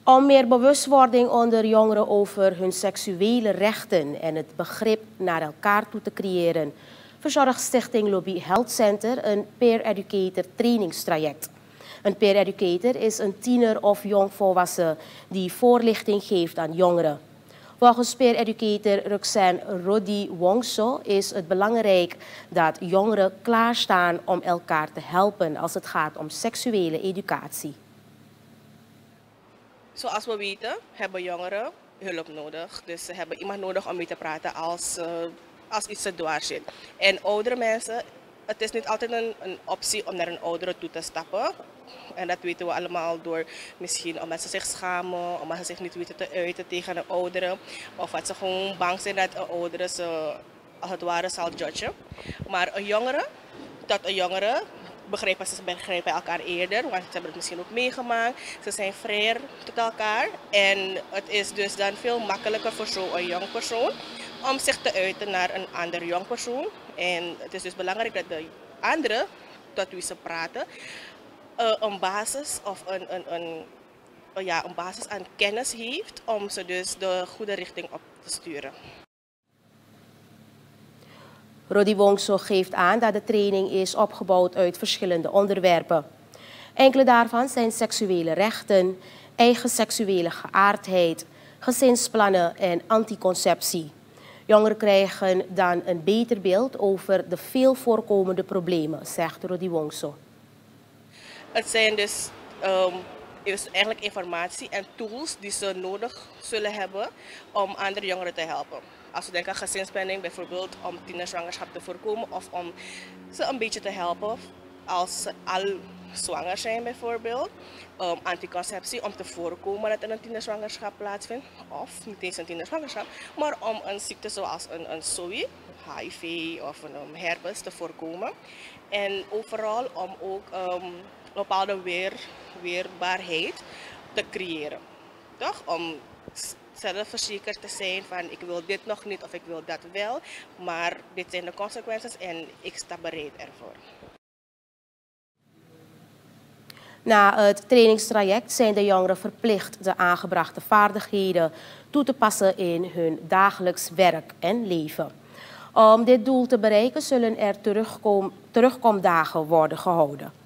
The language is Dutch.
Om meer bewustwording onder jongeren over hun seksuele rechten en het begrip naar elkaar toe te creëren, verzorgt Stichting Lobby Health Center een peer educator trainingstraject. Een peer educator is een tiener of jongvolwassen die voorlichting geeft aan jongeren. Volgens peer educator Roxanne Rodi Wongso is het belangrijk dat jongeren klaarstaan om elkaar te helpen als het gaat om seksuele educatie. Zoals we weten hebben jongeren hulp nodig. Dus ze hebben iemand nodig om mee te praten als iets te dwars zit. En oudere mensen, het is niet altijd een optie om naar een oudere toe te stappen. En dat weten we allemaal door misschien omdat ze zich schamen, omdat ze zich niet weten te uiten tegen een oudere. Of dat ze gewoon bang zijn dat een oudere ze als het ware zal judgen. Maar een jongere, ze begrijpen elkaar eerder, want ze hebben het misschien ook meegemaakt. Ze zijn vrijer tot elkaar en het is dus dan veel makkelijker voor zo'n jong persoon om zich te uiten naar een ander jong persoon. En het is dus belangrijk dat de anderen tot wie ze praten een basis of een basis aan kennis heeft om ze dus de goede richting op te sturen. Rodi Wongso geeft aan dat de training is opgebouwd uit verschillende onderwerpen. Enkele daarvan zijn seksuele rechten, eigen seksuele geaardheid, gezinsplannen en anticonceptie. Jongeren krijgen dan een beter beeld over de veel voorkomende problemen, zegt Rodi Wongso. Het zijn dus eigenlijk informatie en tools die ze nodig zullen hebben om andere jongeren te helpen. Als we denken aan gezinsplanning, bijvoorbeeld om tienerzwangerschap te voorkomen of om ze een beetje te helpen als ze al zwanger zijn bijvoorbeeld. Anticonceptie om te voorkomen dat er een tienerzwangerschap plaatsvindt. Of niet eens een tienerzwangerschap, maar om een ziekte zoals een SOI, HIV of een herpes te voorkomen. En overal om ook bepaalde weerbaarheid te creëren. Toch? Om zelfverzekerd te zijn van ik wil dit nog niet of ik wil dat wel, maar dit zijn de consequenties en ik sta bereid ervoor. Na het trainingstraject zijn de jongeren verplicht de aangebrachte vaardigheden toe te passen in hun dagelijks werk en leven. Om dit doel te bereiken zullen er terugkomdagen worden gehouden.